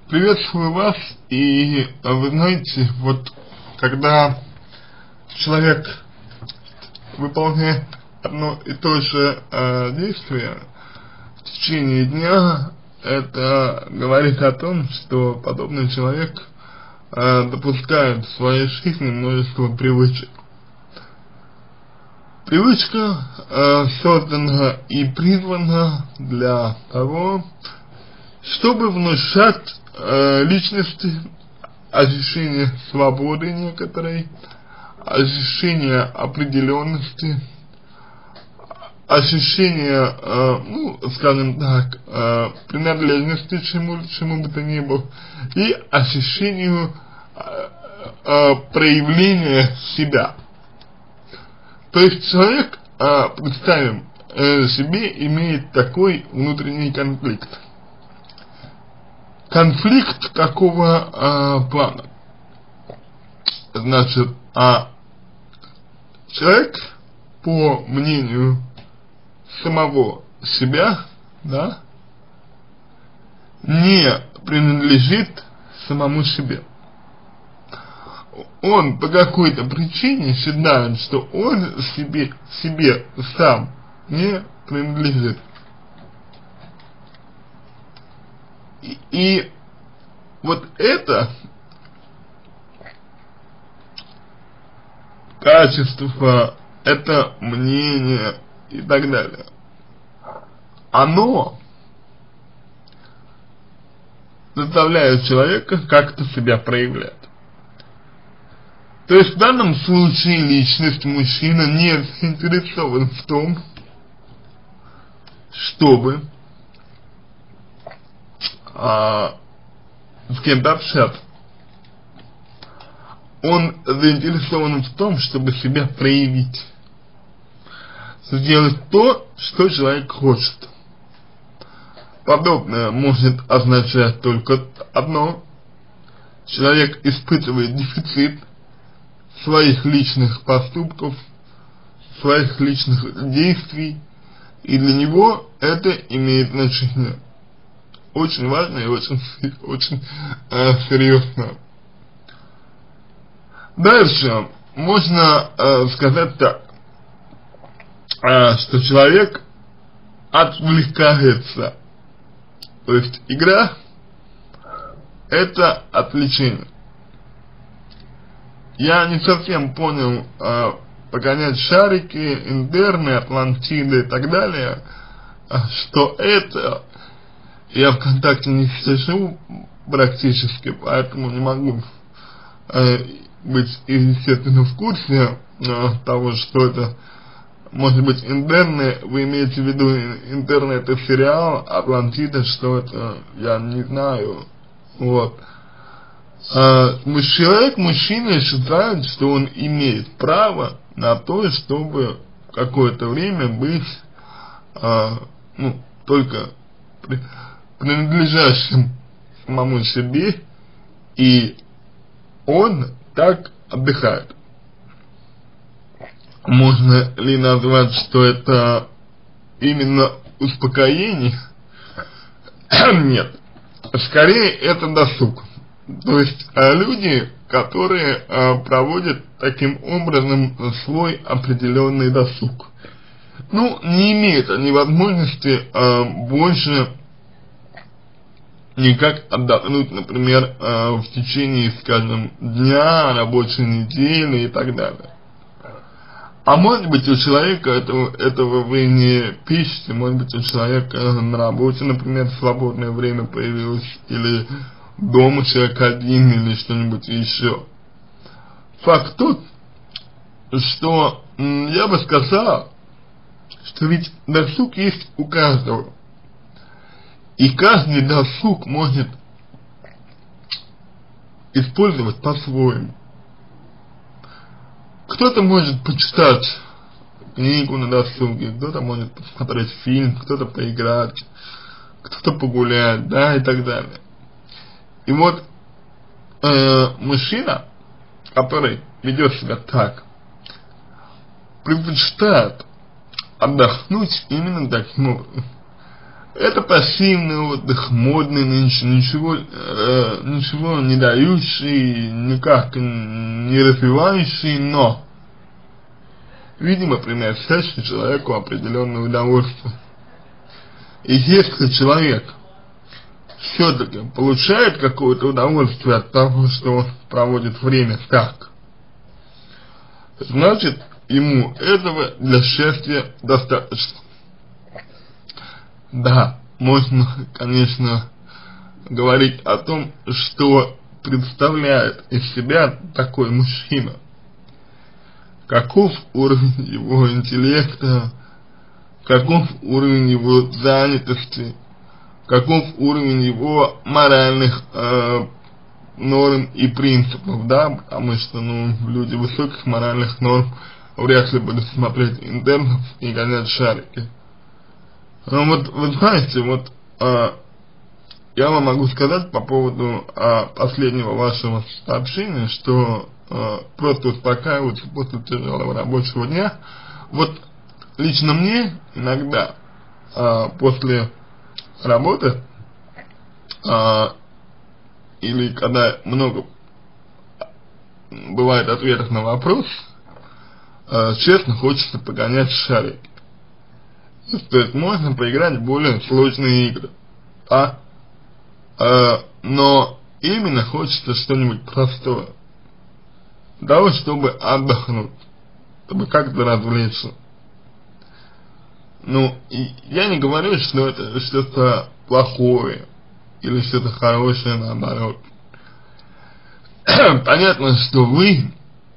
Приветствую вас, и вы знаете, вот когда человек выполняет одно и то же действие в течение дня, это говорит о том, что подобный человек допускает в своей жизни множество привычек. Привычка создана и призвана для того, чтобы внушать личности ощущение свободы некоторой, ощущение определенности, ощущение, скажем так, принадлежности чему бы то ни было, и ощущению проявления себя. То есть человек, представим себе, имеет такой внутренний конфликт. Конфликт какого плана? Значит, человек, по мнению самого себя, да, не принадлежит самому себе. Он по какой-то причине считает, что он себе сам не принадлежит. И вот это качество, это мнение и так далее, оно заставляет человека как-то себя проявлять. То есть в данном случае личность мужчина не заинтересован в том, чтобы с кем-то общаться. Он заинтересован в том, чтобы себя проявить, сделать то, что человек хочет. Подобное может означать только одно: человек испытывает дефицит своих личных поступков, своих личных действий, и для него это имеет значение очень важно и очень серьезно. Дальше можно сказать так, что человек отвлекается, то есть игра — это отвлечение. Я не совсем понял, погонять шарики, интерны, Атлантиды и так далее, что это. Я ВКонтакте не сижу практически, поэтому не могу быть, естественно, в курсе того, что это может быть интерны. Вы имеете в виду интерны — это сериал, Атлантида, что это, я не знаю. Вот. Человек, мужчина, считает, что он имеет право на то, чтобы какое-то время быть только принадлежащим самому себе, и он так отдыхает. Можно ли назвать, что это именно успокоение? Нет. Скорее это досуг. То есть люди, которые проводят таким образом свой определенный досуг. Не имеют они возможности больше никак отдохнуть, например, в течение, скажем, дня, рабочей недели и так далее. А может быть, у человека этого вы не пишете, может быть, у человека на работе, например, свободное время появилось, или дома человек один, или что-нибудь еще. Факт тот, что я бы сказал, что ведь досуг есть у каждого. И каждый досуг может использовать по-своему. Кто-то может почитать книгу на досуге, кто-то может посмотреть фильм, кто-то поиграть, кто-то погулять, да, и так далее. И вот мужчина, который ведет себя так, предпочитает отдохнуть именно таким образом. Это пассивный отдых, модный нынче, ничего не дающий, никак не развивающий, но, видимо, приносящий человеку определенное удовольствие. И если человек все-таки получает какое-то удовольствие от того, что он проводит время так, значит, ему этого для счастья достаточно. Да, можно, конечно, говорить о том, что представляет из себя такой мужчина, каков уровень его интеллекта, каков уровень его занятости, каков уровень его моральных норм и принципов, да, потому что, люди высоких моральных норм вряд ли будут смотреть интернов и гонять шарики. Но вот, вы знаете, я вам могу сказать по поводу последнего вашего сообщения, что просто успокаиваться после тяжелого рабочего дня. Вот лично мне иногда после работы или когда много бывает ответов на вопрос, честно хочется погонять шарики. То есть можно поиграть в более сложные игры, но именно хочется что-нибудь простое, для того, чтобы отдохнуть, чтобы как-то развлечься. И я не говорю, что это что-то плохое или что-то хорошее, наоборот. Понятно, что вы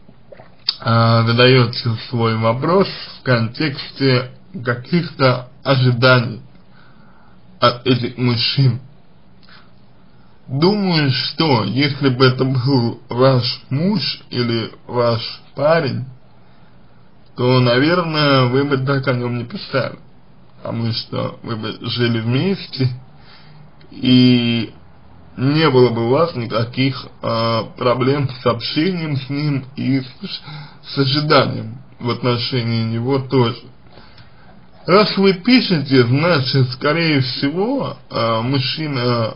задаете свой вопрос в контексте каких-то ожиданий от этих мужчин. Думаю, что если бы это был ваш муж или ваш парень, то, наверное, вы бы так о нем не писали, потому что вы бы жили вместе, и не было бы у вас никаких проблем с общением с ним и с ожиданием в отношении него тоже. Раз вы пишете, значит, скорее всего, мужчина,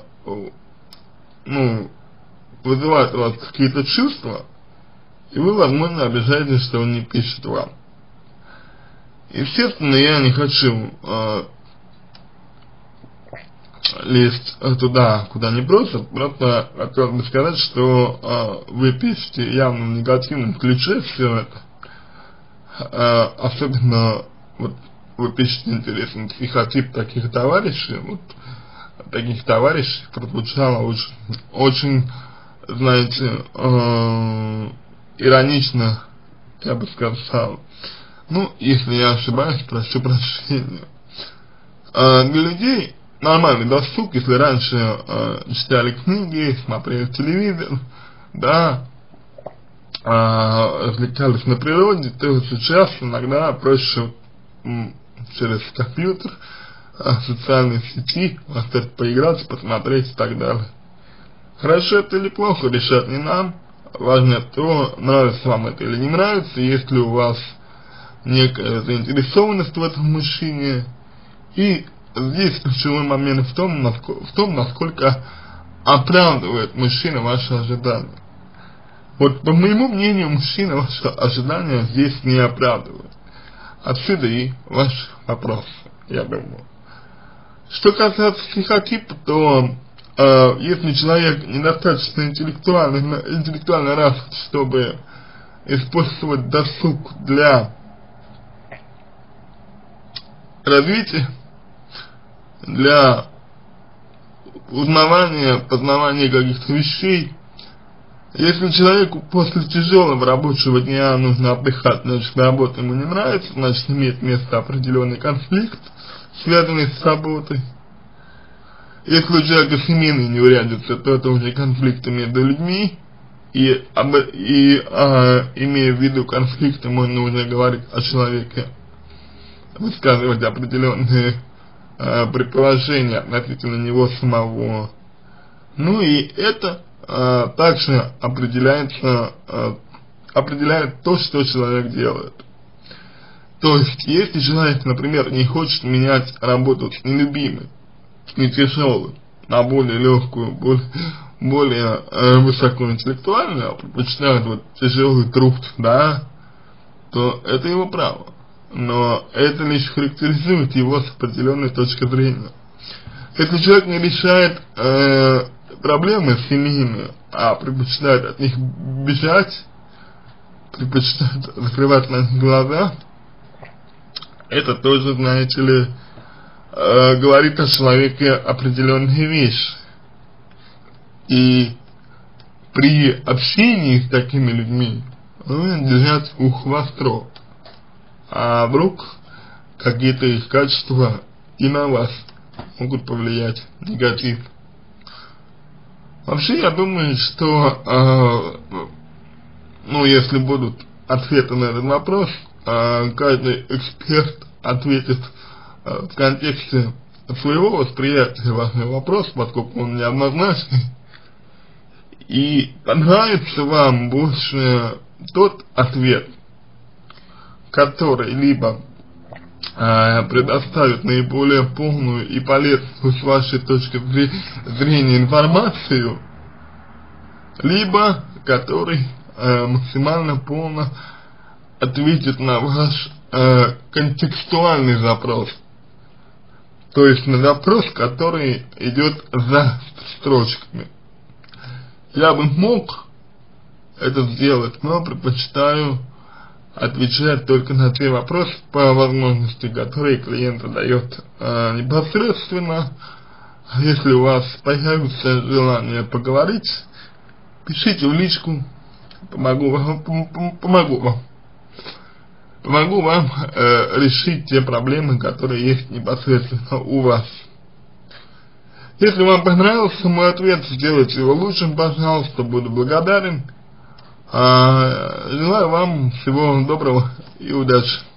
вызывает у вас какие-то чувства, и вы, возможно, обижаетесь, что он не пишет вам. Естественно, я не хочу лезть туда, куда не просят, просто хотел бы сказать, что вы пишете явно в негативном ключе все это, особенно вы пишете интересный психотип таких товарищей, таких товарищей прозвучало очень, знаете, иронично, я бы сказал. Если я ошибаюсь, прошу прощения. Для людей нормальный досуг, если раньше читали книги, смотрели телевизор, да, развлекались на природе, то сейчас иногда проще через компьютер, социальные сети, поиграть, посмотреть и так далее. Хорошо это или плохо, решать не нам. Важно то, нравится вам это или не нравится, есть ли у вас некая заинтересованность в этом мужчине. И здесь ключевой момент в том, насколько оправдывает мужчина ваши ожидания. По моему мнению, мужчина ваши ожидания здесь не оправдывает. Отсюда и ваш вопрос, я думаю. Что касается психотипа, то если человек недостаточно интеллектуально развит, чтобы использовать досуг для развития, для узнавания, познавания каких-то вещей, если человеку после тяжелого рабочего дня нужно отдыхать, значит, работа ему не нравится, значит, имеет место определенный конфликт, связанный с работой. Если у человека семейный не урядится, то это уже конфликты между людьми, и имея в виду конфликты, можно уже говорить о человеке, высказывать определенные предположения относительно него самого. И это также определяет то, что человек делает. То есть, если человек, например, не хочет менять работу с нелюбимой, не тяжелую, на более легкую, более высокоинтеллектуальную, а предпочитает вот тяжелый труд, да, то это его право. Но это лишь характеризует его с определенной точки зрения. Если человек не решает проблемы семейные, а предпочитает от них бежать, предпочитает закрывать на них глаза, это тоже, знаете ли, говорит о человеке определенные вещи. И при общении с такими людьми нужно держать ухо востро, а вдруг какие-то их качества и на вас могут повлиять негативно. Вообще, я думаю, что, ну, если будут ответы на этот вопрос, каждый эксперт ответит в контексте своего восприятия вашего вопроса, поскольку он неоднозначный, и понравится вам больше тот ответ, который либо предоставит наиболее полную и полезную с вашей точки зрения информацию, либо который максимально полно ответит на ваш контекстуальный запрос, то есть на запрос, который идет за строчками. Я бы мог это сделать, но предпочитаю отвечать только на те вопросы по возможности, которые клиент задает непосредственно. Если у вас появится желание поговорить, пишите в личку, помогу вам решить те проблемы, которые есть непосредственно у вас. Если вам понравился мой ответ, сделайте его лучшим, пожалуйста, буду благодарен. Желаю вам всего доброго и удачи.